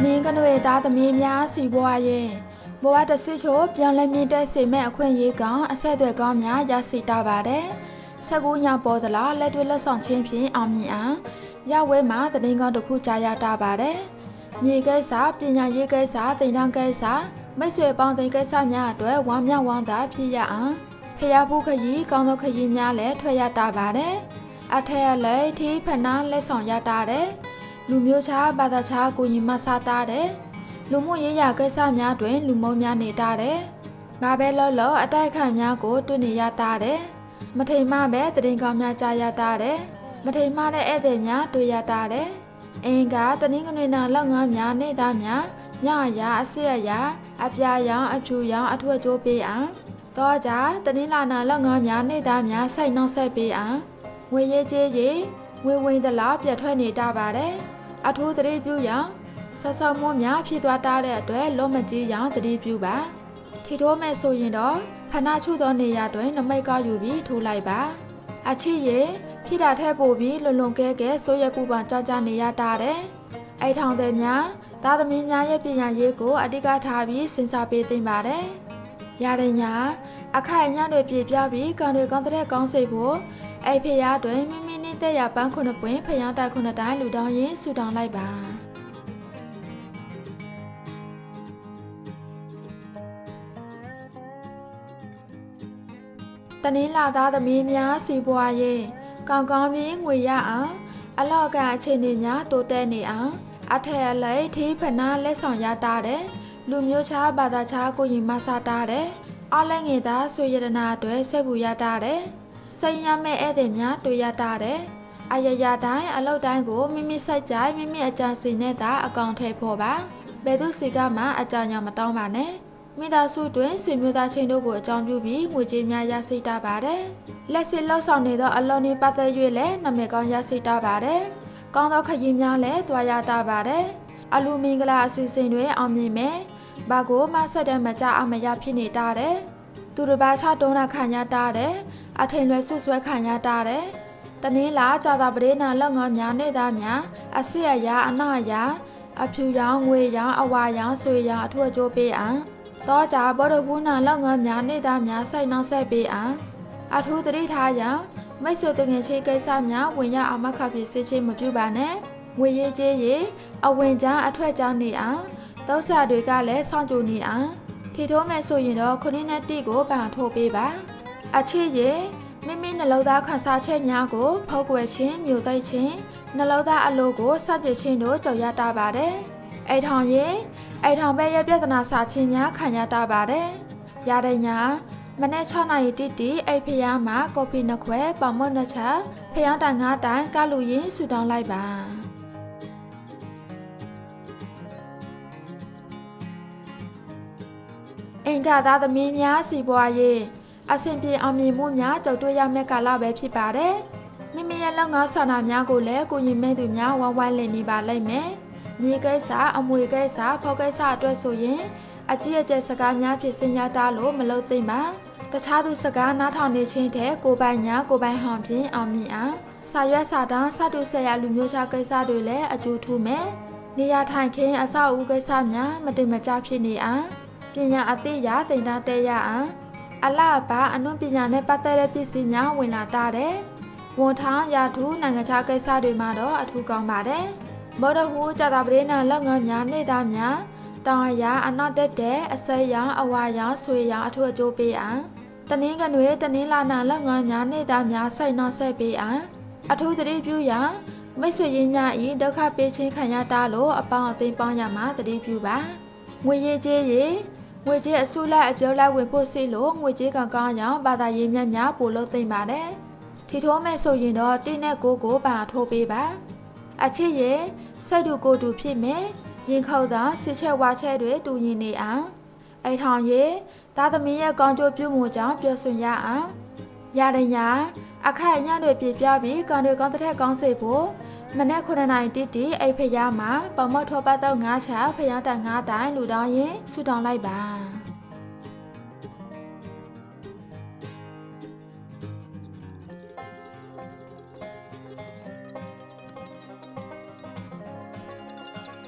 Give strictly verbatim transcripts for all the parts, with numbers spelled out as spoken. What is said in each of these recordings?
นี้กันด้วยตาตมีม้าสีบัวเย่บัวแต่สิโฉบยังเลยมีแต่สีแม่ควนยีกองอาศัยด้วยกองม้ายาสีตาบาเดสกุญญาปอตลาและด้วยละสองเชียงพีอามีอ่ะยาเวมาแต่นี้ก็ตะคู่ใจยาตาบาเดมีเกษาปีญาเยเกษาตีนังเกษาไม่สวยปองตีเกษาเนี่ยด้วยวามยาวางตาพี่ยาอ่ะพยาผู้ขยีกองตัวขยีเนี่ยและถวยยาตาบาเดอาเทเลยที่พนันและสองยาตาเดလူမျိုးช้าบาตาช้าကိုရင်မစားတာတဲ့လူမှုရေးရာကိစ္စများတွင်လူမုံများနေတာတဲ့ငါပဲလောလောအတိုက်ခံများကိုတွေ့နေရတာတဲ့မထိန်မပဲတရင်ကောင်းများကြားရတာတဲ့မထိန်မတဲ့ဧည့်သည်များတွေ့ရတာတဲ့အင်ကတနင်္ဂနွေနာလောက်ငါများနေသားများညရာအစစ်အရာအပြာရောင်အဖြူရောင်အထွတ်ကျိုးပေးအောင်တော့ကြတနင်္လာနာလောက်ငါများနေသားများစိုက်နှောက်ဆက်ပေးအောင်ငွေရေးကြေးရေးငွေဝင်သလားပြတ်ထွက်နေတာပါတယ်အထူးသတိပြုရန်ဆက်ဆောက်မှုများဖြစ်သွားတဲ့အတွက်လုံးမကြီးရန်သတိပြုပါထီထိုးမဲ့ဆိုရင်တော့ဖနာချုသောနေရာတွင်နမိတ်ကောက်ယူပြီးထိုးလိုက်ပါအချစ်ရေဖြစ်တာထက်ပိုပြီးလွန်လွန်ကဲကဲဆိုရပူပန်ကြောက်ကြနေရတာတဲ့အိထောင်တဲ့များသားသမီးများရဲ့ပညာရေးကိုအဓိကထားပြီးစဉ်းစားပေးသင့်ပါတယ်ရတဲ့ညာအခိုင်အညာတွေပြပြပြီးကံတွေကောင်းတဲ့ကောင်းစိတ်ဖို့အဲ့ဖေရတွင်မိမိနေတဲ့ရပန်းခုနှစ်ပွင့်ဖျားတိုက်ခုနှစ်တိုင်းလူတောင်းရင်ဆူတောင်းလိုက်ပါတနင်္လာသားသမီးများစီပွားရေးကောင်းကောင်းပြီးငွေရအောင်အလောက်ကအခြေအနေများတိုးတက်နေအောင်အထက်အလိုက်ထိဖနာလက်ဆောင်ရတာတဲ့လူမျိုးခြားဘာသာခြားကိုရင်မဆတာတဲ့အလည်းငယ်သားဆွေရတနာအတွက်ဆက်ဘူးရတာတဲ့စိတ်ရမဲ့ဧည့်သည်များတွေ့ရတာတဲ့အယရတိုင်းအလောက်တိုင်းကိုမိမိစိုက်ကြိုက်မိမိအကြံစီနဲ့သာအကောင့်ထဲပေါ်ပါဘယ်သူစီကမှအကြံညာမတောင်းပါနဲ့မိသားစုတွင်ဆွေမျိုးသားချင်းတို့ကိုအကြောင်းပြုပြီးငွေကြေးများရရှိတာပါတယ်လက်စစ်လောက်ဆောင်နေသောအလုံးနဲ့ပတ်သက်၍လည်းနာမည်ကောင်းရရှိတာပါတယ်ကောင်းသောခရီးများလည်းသွားရတာပါတယ်အလူမင်္ဂလာအစီအစဉ်တွေအောင်မြင်မယ်ဘာကိုမှဆက်တဲ့မကြအမရဖြစ်နေတာတဲ့သူတစ်ပါးချတုံးတာခံရတာတဲ့အထင်လွယ်ဆွဆွဲခံရတာတဲ့တနင်္လာကြာတာပရိနာလောက်ငါများနေသားများအစစ်အရာအနာရာအဖြူရောင်ငွေရောင်အဝါရောင်ဆွေရောင်အထွတ်ကျိုးပေးအောင်တော့ကြဘောဒဘူးနာလောက်ငါများနေသားများစိုက်နှောက်ဆက်ပေးအောင်အထူးသတိထားရန်မိတ်ဆွေတငယ်ချင်းကိစ္စများဝင်ရအောင်မခဖြစ်စေချင်မပြုပါနဲ့ငွေရေးကြေးရေးအဝင်ကြားအထွက်ကြားနေအောင်တောက်ဆာတွေကလည်းစောင့်ကြိုနေအောင်ထီထိုးမဲ့ဆိုရင်တော့ခုနှစ်နဲ့တိကိုပန်ထိုးပေးပါအချစ်ရေမိမိနှလုံးသားခန်းစားချက်များကိုဖောက်ကွယ်ခြင်းမျိုးသိခြင်းနှလုံးသားအလိုကိုစကြည့်ခြင်းတို့ကြော်ရတာပါတယ်အိထောင်ရေအိထောင်ပဲရဲ့ပြဿနာစာချင်းများခံရတာပါတယ်ရတဲ့ညာမနေ့၆နာရီတိတိအိဖျားမှာကော်ဖီနှစ်ခွဲပေါင်မွတ်နှစ်ချက်ဖျားတိုင်ငါးတိုင်ကလူရင်းဆူတောင်းလိုက်ပါအင်္ဂါသားသမီးများစီပွားရေးအဆင်ပြေအောင်မြင်မှုများကြုံတွေ့ရမယ့်ကာလပဲဖြစ်ပါတယ်မိမိရဲ့လုပ်ငန်းဆန္ဒများကိုလည်းကိုရင်မဲ့သူများဝိုင်းဝိုင်းလည်နေပါလိမ့်မယ်မြေကိစ္စအမွေကိစ္စဖောက်ကိစ္စအတွက်ဆိုရင်အကြီးအကျယ်စကားများဖြစ်စင်ရတာလို့မလုပ်သိမ့်ပါတခြားသူစကားနားထောင်နေခြင်းတဲ့ကိုပိုင်ညာကိုပိုင်ဟောင်ဖြင့်အောင်မြင်အောင်စာရွက်စာတမ်းစတုဆက်ရလူမျိုးခြားကိစ္စတွေလည်းအကျိုးထူးမယ်နေရာထိုင်ခင်းအဆောက်အဦကိစ္စများမတင်မကျဖြစ်နေအောင်ပညာအသိရသိတာတဲရအောင်အလားပါအနုပညာနဲ့ပတ်သက်တဲ့ပစ္စည်းများဝင်လာတာတဲ့ဝန်ထမ်းရာထူးနိုင်ငံခြားကိစ္စတွေမှာတော့အထူးကောင်းပါတယ်မော်ဒဟူကြာတာပရိနာလောက်ငန်းများနေသားများတောင်ရအနောက်တက်တဲ့အစိမ်းရောင်အဝါရောင်ဆွေရောင်အထူးအကျိုးပေးအောင်တနင်္ဂနွေတနင်္လာနာလောက်ငန်းများနေသားများစိတ်နှောက်ဆက်ပေးအောင်အထူးသတိပြုရန်မိတ်ဆွေရင်းများဤဒုက္ခပေးခြင်းခံရတာလို့အပေါင်းအသိပေါင်းရမှာသတိပြုပါငွေရေးကြေးရေးငွေကြေးအစုလိုက်အပြောလိုက်ဝင်ဖို့စီလို့ငွေကြေးကကောင်းအောင်ဘာသာရေးများများပို့လို့သိမ့်ပါတယ်ထီထိုးမဲ့ဆိုရင်တော့တင်းနဲ့ကိုကိုပါထိုးပေးပါအချစ်ရဲ့စိတ်တူကိုတူဖြစ်မယ်ရင်ခုတ်သောစစ်ချက်ဝါချက်တွေတူရင်နေအောင်အိထောင်ရဲ့သားသမီးရဲ့ကောင်းကျိုးပြုမှုကြောင့်ပြောဆွရအောင်ရတဲ့ညာအခက်အညံ့တွေပြပြပြီးကံတွေကောင်းတဲ့ကောင်းစေဖို့မနေ့ခုနှစ်နိုင်တိတိအိဖျားမှာပမော့ထောပတ်တော့ငါးချာဖျားတိုင်ငါးတိုင်လူတော်ရင်ဆူတောင်းလိုက်ပါ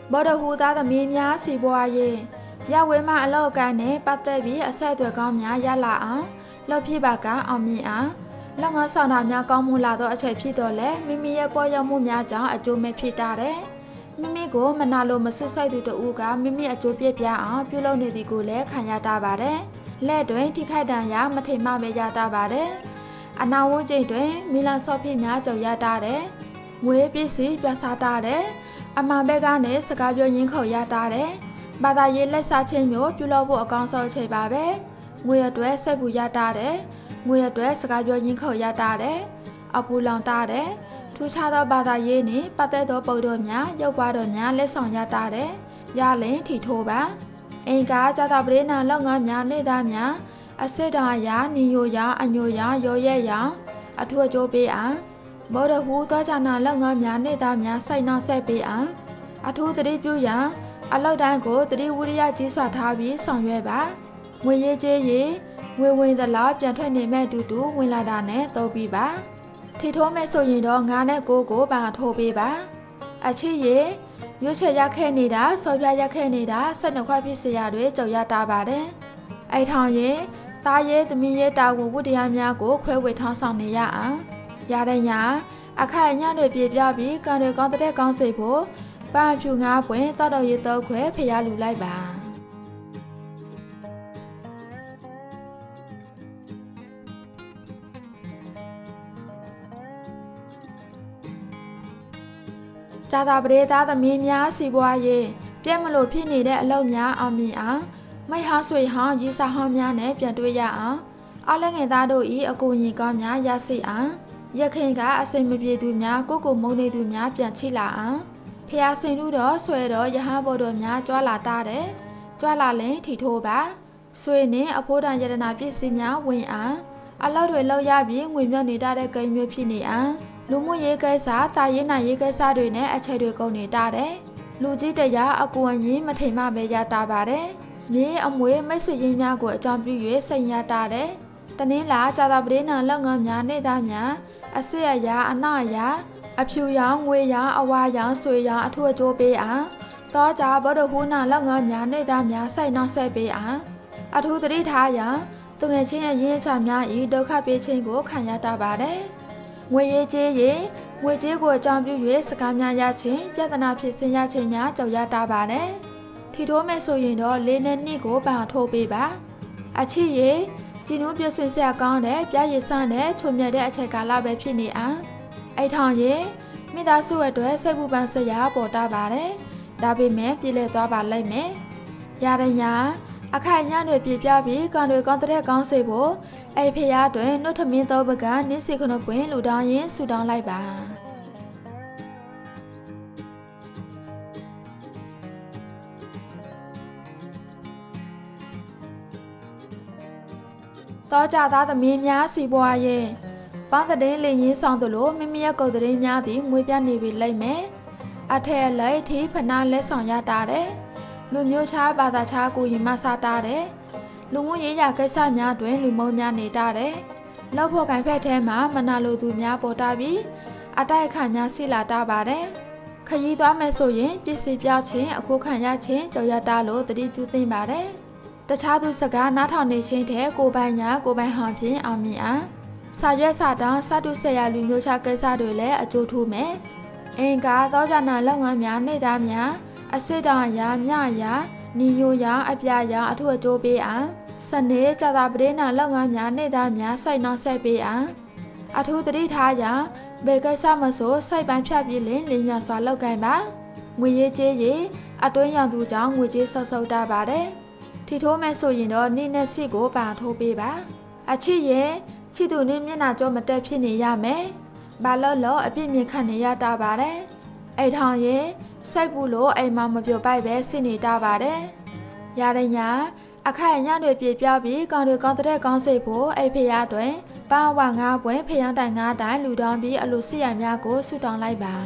ဘော်ဒဟူသားသမီးများစီပွားရေးရဝဲမအလောက်ကန်နဲ့ပတ်သက်ပြီးအဆက်အသွယ်ကောင်းများရလာအောင်လှုပ်ပြပါကအောင်မြင်အောင်လောက်ငါဆောင်တာများကောင်းမှုလာသောအချက်ဖြစ်တော့လဲမိမိရဲ့ပေါ်ရောက်မှုများကြောင့်အကျိုးမဲ့ဖြစ်တာတယ်မိမိကိုမနာလိုမဆွဆိုင်သူတို့ကမိမိအကျိုးပြပြအောင်ပြုလုပ်နေသည်ကိုလည်းခံရတာပါတယ်လက်တွင်ထိခိုက်ဒဏ်ရာမထိမှပဲရတာပါတယ်အနာဝန်းကျိတ်တွင်မီလန်ဆော့ဖြစ်များကြုံရတာတယ်ငွေပစ္စည်းပြစားတာတယ်အမှန်ဘက်ကနေစကားပြောရင်းခုန်ရတာတယ်ဘာသာရေးလက်စားချင်းမျိုးပြုလုပ်ဖို့အကောင်းဆုံးချိန်ပါပဲငွေအတွက်စိတ်ပူရတာတယ်ငွေအတွက်စကားပြောရင်းခုန်ရတာတယ်အပူလောင်တာတယ်ထူးခြားသောဘာသာရေးနှင့်ပတ်သက်သောပုံတော်များရုပ်ပွားတော်များလက်ဆောင်ရတာတယ်ရလင်ထီထိုးပါအင်္ဂါဇာတာပရိနာလောက်ငါများနေသားများအစစ်တော်ရာနီယိုရာအညိုရာရောရဲရာအထူးအကျိုးပေးအားဘောရဟူသောဇာနာလောက်ငါများနေသားများစိုက်နောက်ဆက်ပေးအားအထူးတတိပြုရာအလောက်တိုင်းကိုတတိဝိရိယကြီးစွာထားပြီးဆောင်ရွက်ပါငွေရေးကြေးရေးငွေဝင်သလားပြန်ထွက်နေမဲ့တူတူဝင်လာတာနဲ့သုံးပြီးပါထီထိုးမဲ့ဆိုရင်တော့ငါနဲ့ကိုကိုပါထိုးပေးပါအချစ်ရေရွှေချယ်ရခဲ့နေတာစော်ပြရခဲ့နေတာဆက်နှခွဖြစ်စရာတွေကြုံရတာပါတယ်အိထောင်ရေသားရဲသမီးရဲတာဝန်ဝတ္တရားများကိုခွဲဝေထောင်းဆောင်နေရအောင်ရတဲ့ညာအခါညတွေပြေပြပြီးကံတွေကောင်းတဲ့ကောင်းစိတ်ဖို့ပန်းဖြူငါးပွင့်တောက်တော်ရည်တော့ခွဲဖျားလူလိုက်ပါဇာတာပရိသတ်သမီးများစီပွားရေးပြည့်မလို့ဖြစ်နေတဲ့အလုပ်များအောင်မြင်အောင်မိဟောင်းဆွေဟောင်းရေးစားဟောင်းများနဲ့ပြန်တွေ့ရအောင်အားလည်းငယ်သားတို့ဤအကူအညီကောင်းများရရှိအောင်ရခင်ကအစိမ်မပြေသူများကိုကိုမုန်းနေသူများပြန်ချိလာအောင်ဖျားစင်တို့တော့ဆွဲတော့ရဟန်းဘော်တော်များကြွာလာတာတယ်ကြွာလာလင်ထီထိုးပါဆွေနဲ့အဖိုးတန်ယတနာပစ္စည်းများဝင်အောင်အလောက်တွေလောက်ရပြီးငွေမြတ်နေတတ်တဲ့ကိန်းမျိုးဖြစ်နေအောင်လူမှုရေးကိစ္စတာရေးနိုင်ရေးကိစ္စတွေနဲ့အချက်တွေကုန်နေတာတယ်လူကြီးတရားအကူအညီမထိန်မပဲရတာပါတယ်မြေအမွေမိတ်ဆွေရင်းများကိုအကြောင်းပြု၍စိတ်ရတာတယ်တနင်္လာဇာတာပရိနာလောက်ငါများနေသားများအစစ်အရာအနာရာအဖြူရောင်ငွေရောင်အဝါရောင်ဆွေရောင်အထူးအကျိုးပေးအောင်တောကြဘောဒဟူနာလောက်ငါများနေသားများစိုက်နောက်ဆက်ပေးအောင်အထူးသတိထားရန်သူငယ်ချင်းရဲ့ရင်းချများဤဒုက္ခပေးခြင်းကိုခံရတာပါတယ်ငွေရေးကြေးရေးငွေကြေးကိုအကြောင်းပြု၍စကားများရခြင်းပြဿနာဖြစ်စဉ်ရခြင်းများကြောက်ရတာပါတယ်ထီထိုးမဲ့ဆိုရင်တော့လေးနဲ့နှစ်ကိုပန်ထိုးပေးပါအချစ်ရေကြည်နူးပြည့်စုံစရာကောင်းတဲ့ပြရည်စမ်းတဲ့ချုံမြတ်တဲ့အချိန်ကာလပဲဖြစ်နေအောင်အိတ်ထောင်ရေမိသားစုအတွက်စိတ်ပူပန်စရာပေါ်တာပါတယ်ဒါပေမဲ့ပြည်လဲသွားပါလိမ့်မယ်ရတဲ့ညာအခိုင်ညတွေပြပြပြီးကံတွေကောင်းတဲ့ကောင်းစေဖို့အိဖျားတွင်နှုတ်ထမင်းသောပကနင်းစီခနပွင့်လူတောင်းရင်ဆူတောင်းလိုက်ပါတောကြသားသမီးများစီပွားရေးပန်းတဲ့လင်းရင်းဆောင်သလိုမိမိရဲ့ကုတ်တဲ့များသည်မွေးပြနေပြီလိမ့်မယ်အထက်လိုက်ထီဖနာလက်ဆောင်ရတာတယ်လူမျိုးခြားဘာသာခြားကိုရင်မစားတာတယ်လူမှုရေးရာကိစ္စများတွင်လူမုံများနေတာတယ်လောက်ဖို့ကံဖက်ထဲမှာမနာလိုသူများပေါ်တာပြီးအတိုက်အခါများဆီလာတာပါတယ်ခရီးသွားမယ်ဆိုရင်ပစ္စည်းပြောက်ခြင်းအခုခံရခြင်းကြော်ရတာလို့တတိပြုသိမ့်ပါတယ်တခြားသူစကားနားထောင်နေခြင်းတဲ့ကိုပိုင်ညာကိုပိုင်ဟန်ဖြင့်အောင်မြင်အောင်စာရွက်စာတမ်းစတုဆက်ရလူမျိုးခြားကိစ္စတွေလည်းအကျိုးထူးမယ်အင်္ဂါသောဇာနာလောက်ငန်းများနေသားများအစစ်တောင်ရာမြရာနီယိုရာအပြာရာအထူးအကျိုးပေးအောင်စနေဇာတာပရိနာလောက်ငန်းများနေသားများစိုက်နောက်ဆက်ပေးအောင်အထူးသတိထားရာဘယ်ကိစ္စမဆိုစိုက်ပန်းဖြတ်ပြီးလင်းလင်းမြစွာလောက်ကင်ပါငွေရေးကြေးရေးအတွင်းရောင်သူကြောင့်ငွေကြေးဆော့ဆော့တာပါတယ်ထီထိုးမဲ့ဆိုရင်တော့နေ့နဲ့စစ်ကိုပါထိုးပေးပါအချစ်ရဲ့ချစ်သူနဲ့မျက်နှာကြောမတက်ဖြစ်နေရမယ်ဘာလို့လို့အပြစ်မြင်ခံနေရတာပါတယ်အိတ်ထောင်ရဲ့စိုက်ဘူးလို့အိမ်မှာမပြောပိုက်ပဲစစ်နေတာပါတယ်ရတဲ့ညာအခိုင်ညတွေပြေပြပြီးကောင်းတွေကောင်းတဲ့ကောင်းစိတ်ဖို့အိဖျားတွင်ပါဝါငါးပွဲဖျောင်းတိုင်ငါးတိုင်လူတောင်းပြီးအလိုစစ်ရများကိုဆူတောင်းလိုက်ပါ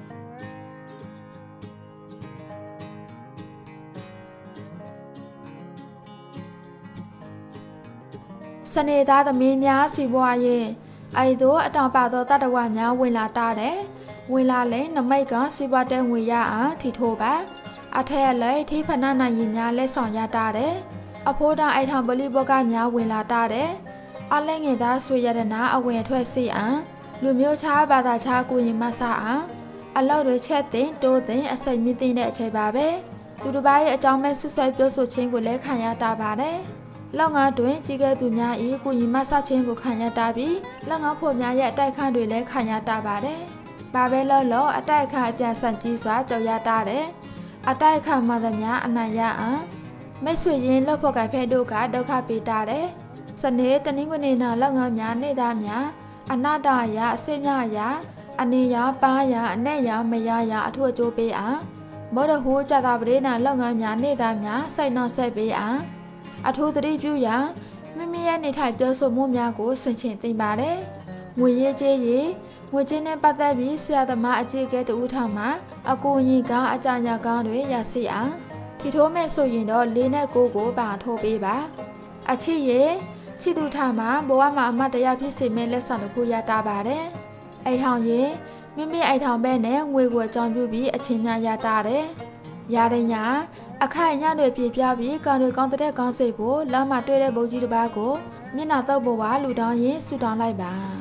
စနေသားသမီးများစီပွားရေးအဲ့တို့အတောင်ပါသောတတဝများဝင်လာတာတယ်ဝင်လာလဲနမိတ်ကစီပွားတဲ့ဝင်ရအောင်ထီထိုးပါအထက်လည်းထိဖနာနိုင်ရင်များလက်ဆောင်ရတာတဲ့အဖိုးတော်အိုက်ထောင်ပလီဘောကများဝင်လာတာတဲ့အလဲငယ်သားဆွေရတနာအဝင်ထွက်စီအံလူမျိုးခြားဘာသာခြားကိုရင်မဆအံအလောက်တွေချက်တင်တိုးတင်အစိတ်မြင့်တင်တဲ့အချိန်ပါပဲသူတစ်ပါးရဲ့အကြောင်းမဲ့ဆွဆွဲပြောဆိုခြင်းကိုလည်းခံရတာပါတယ်လောက်ငါတွင်ကြီးကဲသူများဤကိုရင်မဆခြင်းကိုခံရတာပြီးလက်ငါဖို့များရဲ့အတိုက်ခန့်တွေလည်းခံရတာပါတယ်ဘာပဲလောလောအတိုက်ခန့်အပြန်ဆန်ကြီးစွာကြော်ရတာတဲ့အတိုက်ခန့်မှသမျှအနိုင်ရအံမိတ်ဆွေရင်းလောက်ဖို့ကဖဲတို့ကဒုက္ခပေးတာတဲ့စနေတနင်္ဂနွေနာလောက်ငါများနေသားများအနာတရာအစိမ့်များရာအနေရာပါရာအနဲ့ရာမရရာအထွတ်အကျိုးပေးအားမောရဟူကြတာပရိနာလောက်ငါများနေသားများစိုက်နောက်ဆက်ပေးအားအထူးသတိပြုရာမိမိရဲ့နေထိုင်ပြောဆိုမှုများကိုဆင်ခြင်သိပါတယ်ငွေရေးကြေးရေးငွေချင်းနဲ့ပတ်သက်ပြီးဆရာသမားအကြီးအကဲတဦးထောင်မှာအကူအညီကအကြညာကောင်းတွေရရှိအောင်ထီထိုးမဲ့ဆိုရင်တော့လေးနဲ့ကိုကိုပါထိုးပေးပါအချစ်ရဲ့ချစ်သူထမှာဘဝမှာအမတ်တရားဖြစ်စေမဲ့လက်ဆောင်တစ်ခုရတာပါတယ်အိတ်ထောင်ရဲ့မိမိအိတ်ထောင်ပဲနဲ့ငွေကိုအကြောင်းပြုပြီးအချင်းများရတာတယ်ရတဲ့ညာအခိုင်ညတွေပြပြပြီးကောင်းတွေကောင်းတဲ့ကောင်းစိတ်ဖို့လမ်းမှာတွေ့တဲ့ဘုံကြီးတစ်ပါးကိုမျက်နှာတော့ဘဝလူတောင်းရင်ဆူတောင်းလိုက်ပါ